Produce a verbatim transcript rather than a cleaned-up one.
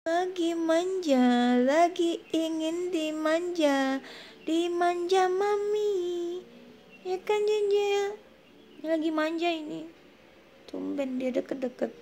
Lagi manja, lagi ingin dimanja, dimanja mami. Ya kan Jenjel? Lagi manja ini. Tumben dia deket-deket.